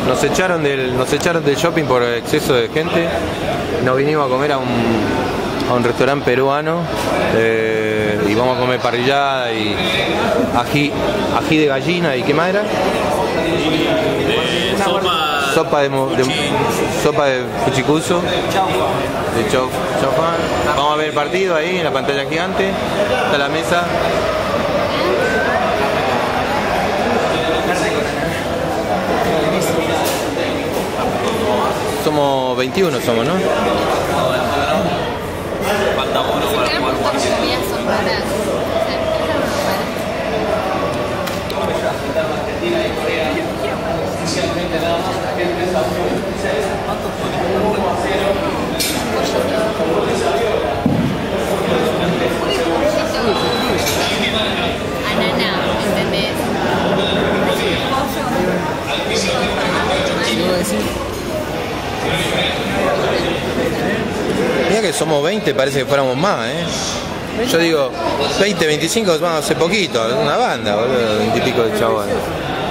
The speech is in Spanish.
Nos echaron del shopping por exceso de gente. Nos vinimos a comer a un restaurante peruano y vamos a comer parrillada y ají de gallina y ¿qué más era? Sopa de fuchicuzo, de chaufán. Vamos a ver el partido ahí en la pantalla gigante. Está la mesa. Somos 21, somos, ¿no? Falta uno para jugar por Mira que somos 20, parece que fuéramos más, Yo digo, 20, 25, vamos hace poquito, una banda, boludo, 20 y pico de chavales.